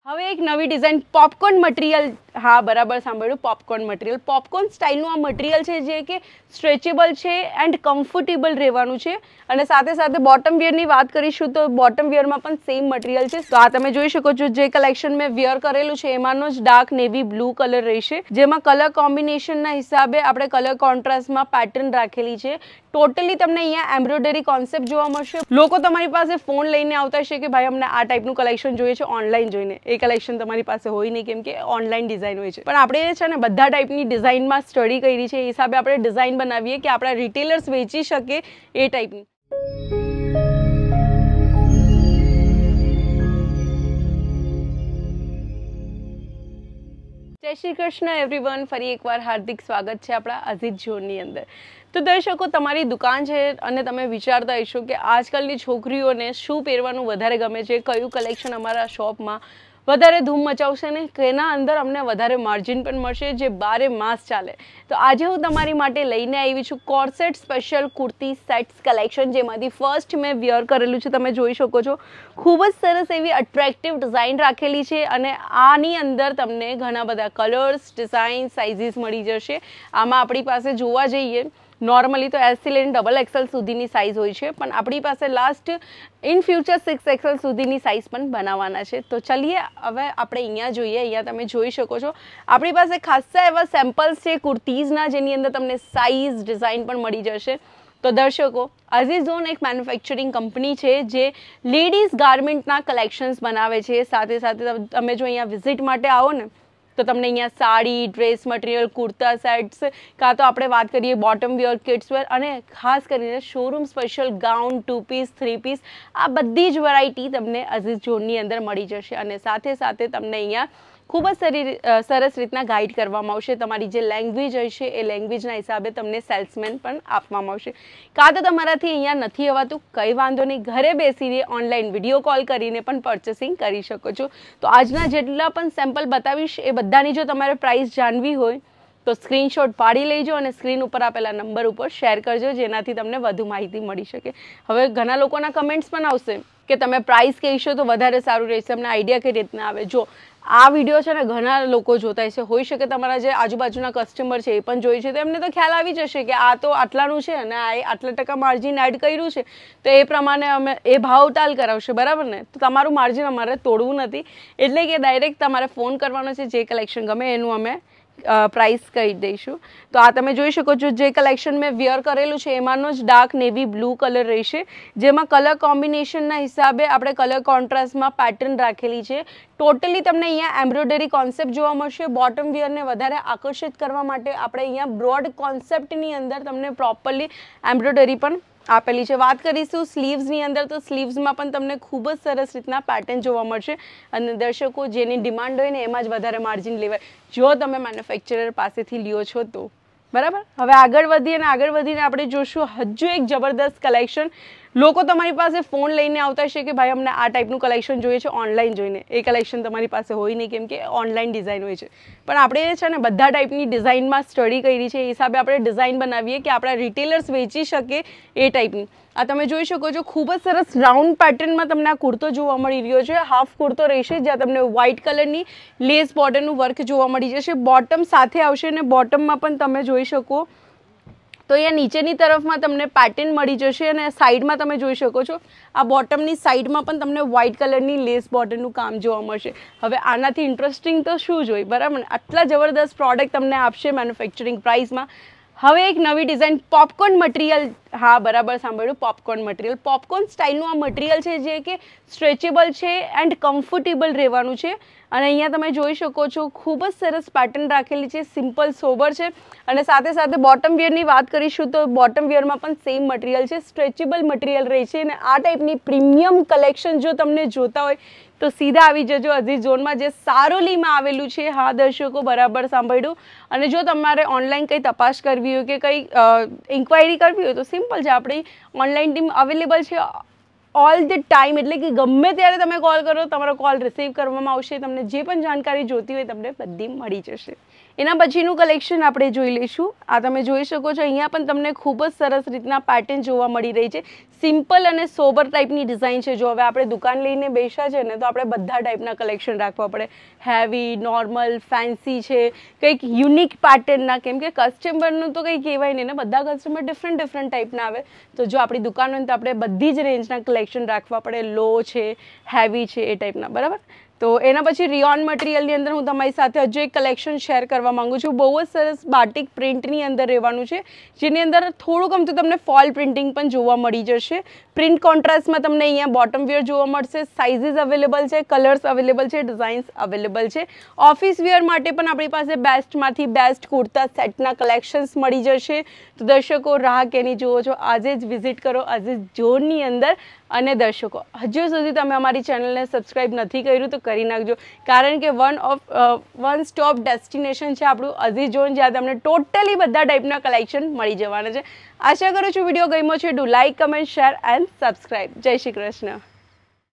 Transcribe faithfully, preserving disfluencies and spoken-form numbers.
હવે એક નવી ડિઝાઇન પોપકોર્ન મટીરિયલ, હા બરાબર સાંભળ્યું, પોપકોર્ન મટીરિયલ. પોપકોર્ન સ્ટાઇલનું આ મટીરિયલ છે જે કે સ્ટ્રેચેબલ છે એન્ડ કમ્ફર્ટેબલ રહેવાનું છે. અને સાથે સાથે બોટમ વિયરની વાત કરીશું તો બોટમ વિયરમાં પણ સેમ મટીરિયલ છે. તો આ તમે જોઈ શકો છો જે કલેક્શન મેં વિયર કરેલું છે એમાંનો જ ડાર્ક નેવી બ્લુ કલર રહેશે, જેમાં કલર કોમ્બિનેશનના હિસાબે આપણે કલર કોન્ટ્રાસ્ટમાં પેટર્ન રાખેલી છે. ટોટલી તમને અહીંયા એમ્બ્રોઇડરી કોન્સેપ્ટ જોવા મળશે. લોકો તમારી પાસે ફોન લઈને આવતા હશે કે ભાઈ અમને આ ટાઈપનું કલેક્શન જોઈએ છે ઓનલાઈન જોઈને, એ કલેક્શન તમારી પાસે હોય નહીં કેમ કે ઓનલાઈન ડિઝાઇન હોય છે. પણ આપણે છે ને બધા ટાઈપની ડિઝાઇનમાં સ્ટડી કરી છે, એ હિસાબે આપણે ડિઝાઇન બનાવીએ કે આપણા રિટેલર્સ વેચી શકે એ ટાઈપની. જય શ્રી કૃષ્ણ એવરીવન, ફરી એકવાર હાર્દિક સ્વાગત છે આપણા અઝીઝ ઝોનની અંદર. તો દર્શકો, તમારી દુકાન છે અને તમે વિચારતા હશો કે આજકાલની છોકરીઓને શું પહેરવાનું વધારે ગમે છે, કયું કલેક્શન અમારા શોપમાં વધારે ધૂમ મચાવશે ને કેના અંદર અમને વધારે માર્જિન પણ મળશે જે બારે માસ ચાલે. તો આજે હું તમારી માટે લઈને આવી છું corset special kurti sets collection, જેમાંથી ફર્સ્ટ મેં વિયર કરેલું છે. તમે જોઈ શકો છો ખૂબ જ સરસ એવી અટ્રેક્ટિવ ડિઝાઇન રાખેલી છે અને આની અંદર તમને ઘણા બધા કલર્સ, ડિઝાઇન, સાઇઝીસ મળી જશે. આમાં આપણી પાસે જોવા જઈએ નોર્મલી તો એસથી લઈને ડબલ એક્સેલ સુધીની સાઇઝ હોય છે, પણ આપણી પાસે last in future six XL સુધીની સાઇઝ પણ બનાવવાના છે. તો ચલીએ હવે આપણે અહીંયા જોઈએ. અહીંયા તમે જોઈ શકો છો આપણી પાસે ખાસ્સા એવા સેમ્પલ્સ છે કુર્તીઝના, જેની અંદર તમને સાઇઝ, ડિઝાઇન પણ મળી જશે. તો દર્શકો, અઝીઝ ઝોન એક મેન્યુફેક્ચરિંગ કંપની છે જે લેડીઝ ગાર્મેન્ટના કલેક્શન્સ બનાવે છે. સાથે સાથે તમે જો અહીંયા વિઝિટ માટે આવો ને તો તમને અહીંયા sari, dress material, kurta sets, કાં તો આપણે વાત કરીએ બોટમ વિયર, કિડ્સ વેર અને ખાસ કરીને showroom special gown, two piece, three piece, આ બધી જ વેરાયટી તમને અઝીઝ ઝોનની અંદર મળી જશે. અને સાથે સાથે તમને અહીંયા ખૂબ જ સરી સરસ રીતના ગાઈડ કરવામાં આવશે. તમારી જે લેંગ્વેજ હશે એ લેંગ્વેજના હિસાબે તમને સેલ્સમેન પણ આપવામાં આવશે. કાં તો તમારાથી અહીંયા નથી અવાતું, કંઈ વાંધો નહીં, ઘરે બેસીને ઓનલાઈન વિડીયો કોલ કરીને પણ પરચેસિંગ કરી શકો છો. તો આજના જેટલા પણ સેમ્પલ બતાવીશ એ બધાની જો તમારે પ્રાઇસ જાણવી હોય તો સ્ક્રીનશોટ પાડી લેજો અને સ્ક્રીન ઉપર આપેલા નંબર ઉપર શેર કરજો, જેનાથી તમને વધુ માહિતી મળી શકે. હવે ઘણા લોકોના કમેન્ટ્સ પણ આવશે કે તમે પ્રાઇસ કહીશો તો વધારે સારું રહેશે, અમને આઈડિયા કઈ રીતના આવે. જો આ વિડીયો છે ને ઘણા લોકો જોતા હશે, હોઈ શકે તમારા જે આજુબાજુના કસ્ટમર છે એ પણ જોઈ છે, તો એમને તો ખ્યાલ આવી જશે કે આ તો આટલાનું છે અને આ આટલા ટકા માર્જિન એડ કર્યું છે, તો એ પ્રમાણે અમે એ ભાવતાલ કરાવશે, બરાબર ને. તો તમારું માર્જિન અમારે તોડવું નથી, એટલે કે ડાયરેક્ટ તમારે ફોન કરવાનો છે, જે કલેક્શન ગમે એનું અમે પ્રાઇસ કહી દઈશું. તો આ તમે જોઈ શકો છો જે કલેક્શન મેં વિયર કરેલું છે એમાંનો જ ડાર્ક નેવી બ્લુ કલર રહેશે, જેમાં કલર કોમ્બિનેશનના હિસાબે આપણે કલર કોન્ટ્રાસ્ટમાં પેટર્ન રાખેલી છે. ટોટલી તમને અહીંયા એમ્બ્રોઇડરી કોન્સેપ્ટ જોવા મળશે. બોટમ વિયરને વધારે આકર્ષિત કરવા માટે આપણે અહીંયા બ્રોડ કોન્સેપ્ટની અંદર તમને પ્રોપરલી એમ્બ્રોઇડરી પણ આપેલી છે. વાત કરીશું સ્લીવ્સની અંદર, તો સ્લીવ્સમાં પણ તમને ખૂબ જ સરસ રીતના પેટર્ન જોવા મળશે. અને દર્શકો, જેની ડિમાન્ડ હોય ને એમાં જ વધારે માર્જિન લેવાય જો તમે મેન્યુફેક્ચરર પાસેથી લ્યો છો તો, બરાબર. હવે આગળ વધીએ અને આગળ વધીને આપણે જોશું હજુ એક જબરદસ્ત કલેક્શન. લોકો તમારી પાસે ફોન લઈને આવતા હશે કે ભાઈ અમને આ ટાઈપનું કલેક્શન જોઈએ છે ઓનલાઈન જોઈને, એ કલેક્શન તમારી પાસે હોય નહીં કેમ કે ઓનલાઈન ડિઝાઇન હોય છે. પણ આપણે છે ને બધા ટાઈપની ડિઝાઇનમાં સ્ટડી કરી છે, એ હિસાબે આપણે ડિઝાઇન બનાવીએ કે આપણા રિટેલર્સ વેચી શકે એ ટાઈપની. આ તમે જોઈ શકો છો ખૂબ જ સરસ રાઉન્ડ પેટર્નમાં તમને આ કુર્તો જોવા મળી રહ્યો છે. હાફ કુર્તો રહેશે જ્યાં તમને વ્હાઇટ કલરની લેસ બોર્ડરનું વર્ક જોવા મળી જશે. બોટમ સાથે આવશે અને બોટમમાં પણ તમે જોઈ શકો તો અહીંયા નીચેની તરફમાં તમને પેટર્ન મળી જશે અને સાઈડમાં તમે જોઈ શકો છો આ બોટમની સાઈડમાં પણ તમને વ્હાઇટ કલરની લેસ બોર્ડરનું કામ જોવા મળશે. હવે આનાથી ઇન્ટરેસ્ટિંગ તો શું જોઈએ, બરાબર ને. આટલા જબરદસ્ત પ્રોડક્ટ તમને આપશે મેન્યુફેક્ચરિંગ પ્રાઇસમાં. હવે એક નવી ડિઝાઇન પોપકોર્ન મટીરિયલ, હા બરાબર સાંભળ્યું, પોપકોર્ન મટીરિયલ. પોપકોર્ન સ્ટાઇલનું આ મટીરિયલ છે જે કે સ્ટ્રેચેબલ છે એન્ડ કમ્ફર્ટેબલ રહેવાનું છે. અને અહીંયા તમે જોઈ શકો છો ખૂબ જ સરસ પેટર્ન રાખેલી છે, સિમ્પલ સોબર છે. અને સાથે સાથે બોટમ વિયરની વાત કરીશું તો બોટમ વિયરમાં પણ સેમ મટીરિયલ છે, સ્ટ્રેચેબલ મટીરિયલ રહે છે. અને આ ટાઈપની પ્રીમિયમ કલેક્શન જો તમને જોતા હોય તો સીધા આવી જજો અઝીઝ ઝોનમાં, જે સારોલીમાં આવેલું છે. હા દર્શકો, બરાબર સાંભળ્યું. અને જો તમારે ઓનલાઈન કંઈ તપાસ કરવી હોય કે કંઈ ઇન્ક્વાયરી કરવી હોય તો સિમ્પલ છે, આપણી ઓનલાઈન ટીમ અવેલેબલ છે ઓલ ધ ટાઈમ, એટલે કે ગમે ત્યારે તમે કોલ કરો તમારો કોલ રિસીવ કરવામાં આવશે. તમને જે પણ જાણકારી જોતી હોય તમને બધી મળી જશે. એના પછીનું કલેક્શન આપણે જોઈ લઈશું. આ તમે જોઈ શકો છો અહીંયા પણ તમને ખૂબ જ સરસ રીતના પેટર્ન જોવા મળી રહી છે. સિમ્પલ અને સોબર ટાઈપની ડિઝાઇન છે. જો હવે આપણે દુકાન લઈને બેસ્યા છે ને તો આપણે બધા ટાઈપના કલેક્શન રાખવા પડે. હેવી, નોર્મલ, ફેન્સી છે, કંઈક યુનિક પેટર્નના, કેમ કે કસ્ટમરનું તો કંઈ કહેવાય નહીં ને, બધા કસ્ટમર ડિફરન્ટ ડિફરન્ટ ટાઈપના આવે. તો જો આપણી દુકાન હોય તો આપણે બધી જ રેન્જના કલેક્શન રાખવા પડે. લો છે, હેવી છે, એ ટાઈપના, બરાબર. તો એના પછી રિયોન મટીરિયલની અંદર હું તમારી સાથે હજુ એક કલેક્શન શેર કરવા માંગુ છું. બહુ જ સરસ બાટિક પ્રિન્ટની અંદર રહેવાનું છે, જેની અંદર થોડુંક અમથું તમને ફોલ પ્રિન્ટિંગ પણ જોવા મળી જશે. પ્રિન્ટ કોન્ટ્રાસ્ટમાં તમને અહીંયા બોટમ વેર જોવા મળશે. સાઇઝીસ અવેલેબલ છે, કલર્સ અવેલેબલ છે, ડિઝાઇન્સ અવેલેબલ છે. ઓફિસ વેર માટે પણ આપણી પાસે બેસ્ટમાંથી બેસ્ટ કુર્તા સેટના કલેક્શન્સ મળી જશે. તો દર્શકો, રાહ કેની જુઓ છો, આજે જ વિઝિટ કરો અઝીઝ ઝોનની અંદર. અને દર્શકો, હજુ સુધી તમે અમારી ચેનલને સબસ્ક્રાઈબ નથી કર્યું તો કરી નાખજો, કારણ કે one of one stop destination છે આપણું અઝીઝ ઝોન, જ્યાં તમને ટોટલી બધા ટાઈપના કલેક્શન મળી જવાના છે. આશા કરું છું વિડીયો ગમ્યો છે. Do like, comment, share and subscribe. Jai Shri Krishna.